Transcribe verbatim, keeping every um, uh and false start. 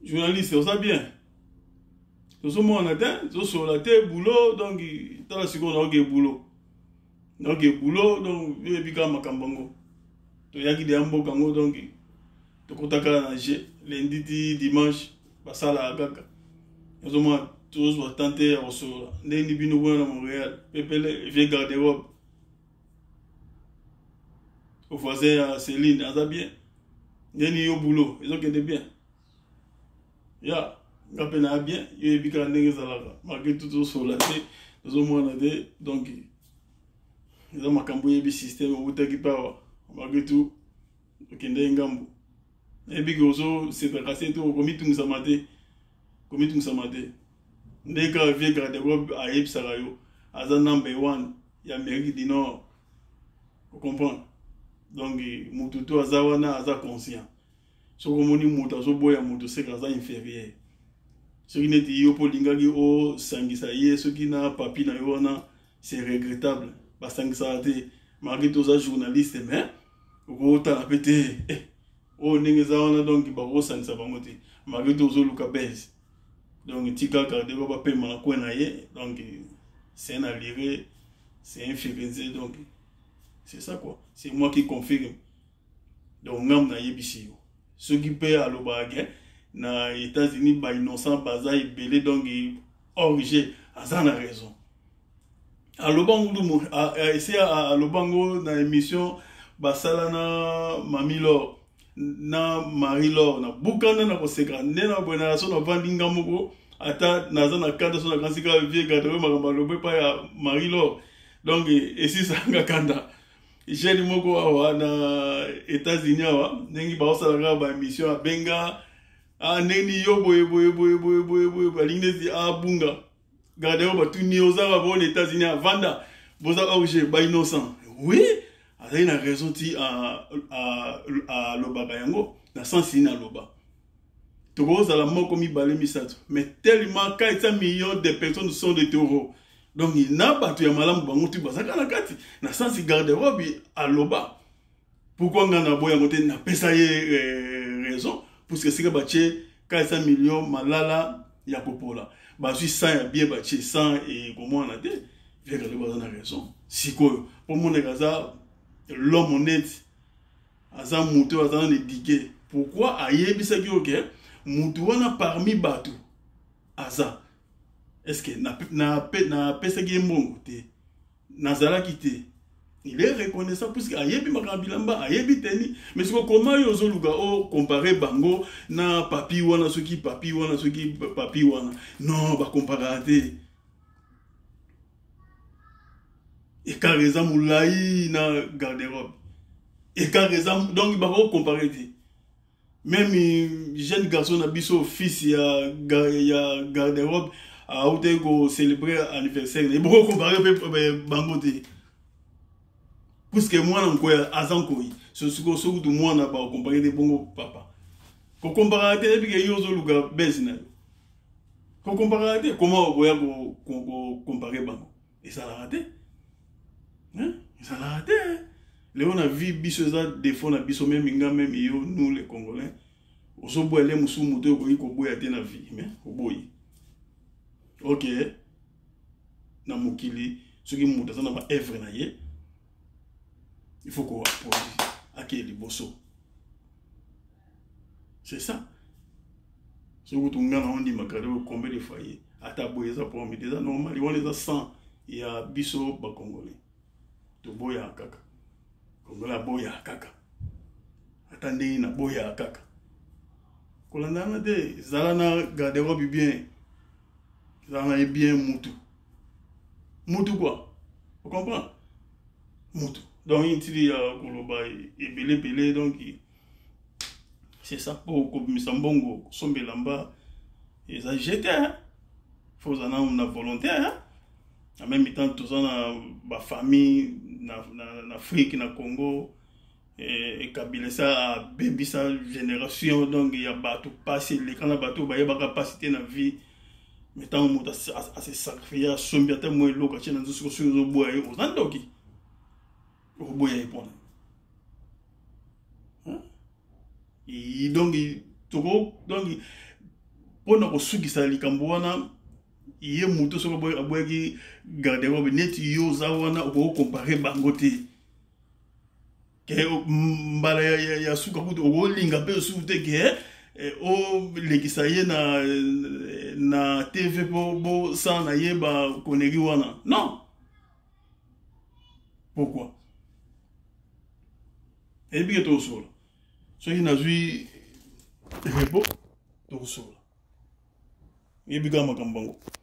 journaliste, on sait bien. Tout ce monde a atteint, tout sur la tête, boulot, donc, dans la seconde, on a boulot. Donc, boulot, donc, il y a un makambango. Il y a des ambo kango, donc, tu as nager, lundi, dimanche, ça la gaga. Nous avons tous tenté à recevoir. Nous avons à Montréal, Pépele, vieux garde-robe. Au voisin à Céline, ça bien. Nous avons au boulot, ils ont été bien. Ya, nous avons bien, ils ont été bien. Malgré tout sur la tête, nous avons été, donc, nous avons cambié le système, nous avons été malgré tout, nous avons été et puis aussi c'est pas cassé tout comme tout ça maté comme tout ça maté dès que vieux garde-robe à Yves Sarayo à un number one il y a Amérique du Nord vous comprenez donc mututu azawana aza conscient ce que moni muta so boya mutu c'est kaza inférieur ce qui n'est yo polinga ki o sangisa ye ce qui n'a papi na yo na c'est regrettable parce que ça a été malgré tout ça journaliste mais au ta pété oh n'engeza wana donc bako sanisa bangote malgré tout zo luka base donc tika garder ba pe mana ko na ye donc c'est un allié c'est un février donc c'est ça quoi c'est moi qui confirme donc ngam na yebisi yo ce qui peut à l'obagé na États-Unis ba innocent baza ibelé donc origé azana raison à l'obango mo essayer à l'obango na émission basala na mamilo na Marie-Laure na bukana na koseka ndena bona so na vandinga moko ata naza na kanda so na kansika vie gadre makamba lobe pa ya Marie-Laure donc et si ça ngakanda jeni moko awa na États-Unis awa nengi ba osala ba émission a benga a neni yo boye boye boye boye boye boye ba lingnezi a bunga gadre ba tu ni oza ba bon États-Unis a vanda boza origé ba innocent oui il y a raison à à à l'obaba yango na sens ina loba to goza la moko mi balé misato mais tellement quatre millions de personnes sont des taureaux donc il n'a pas tu ya malamu bango tu basaka na kati na sens garde-robe à loba pourquoi ngana boya ngote na pesa ye raison parce que c'est que baché quatre millions malala ya popola ba suis cent ya bien baché cent et comment on a dit vient que le bazana raison si quoi pour mon gaza l'homme honnête aza mutu aza na diguer pourquoi ayebisa ki ok mutu wana parmi bato aza est-ce que na na na pesa ki mbongo te nazala ki te il est reconnaissant parce que ayebi makambilamba ayebi teni mais c'est comment yozo luga o comparer bango na papi wana soki papi wana soki papi wana non ba comparer et carrément moulaï na garde-robe et carrément donc il va pas comparer même jeune garçon na biso fils ya ya garde-robe a outé go célébrer anniversaire il va pas comparer bangote parce que moi na ko azan ko so so so du moi na ba comparer de bongo papa ko comparer te bi yo zo luga bezina ko comparer comment on va ko comparer bango et ça l'a raté. Hein? Ça l'a raté. Léon a vu bisoza défaut na biso même inga même yo nous les Congolais. Oso boile musu muto ko iko boya te na vie mais ko boyi. OK. Na mokili soki muto za na ba œuvre na ye. Il faut qu'on approche à qui les bosso. C'est ça. Ce que tu ngana on dit makade combien de foyers ata boya za pour mettre ça normal ils vont les cent il y a biso ba Congolais. To boya kaka kongola boya kaka atande na boya kaka kolanda de zala na garde-robe bien zala na bien mutu mutu quoi vous comprenez mutu donc il dit koloba et belé belé donc c'est ça pour ko misambongo sombelamba et ça jeté faut ça na volonté hein en même temps tout ça na ba famille na na na Afrique na Congo et Kabila ça a baby sa génération donc il y a bateau passé les quand la bateau ba y a capacité na vie mais tant on a assez sacrifié sombia tellement lo ka chena nzo sur zo boye o zandoki o boye pon hein et donc tout donc pona ko sukisa likambo wana ye muto soko boy aboyaki garde-robe neti yo za wana ko comparer bango te ke mbala ya ya suka kuto o linga pe su te ke o lekisa ye na na T V bo bo sana ye ba konegi wana non pourquoi et bien tout ça so il n'a vu repos tout ça et bien comme Kambango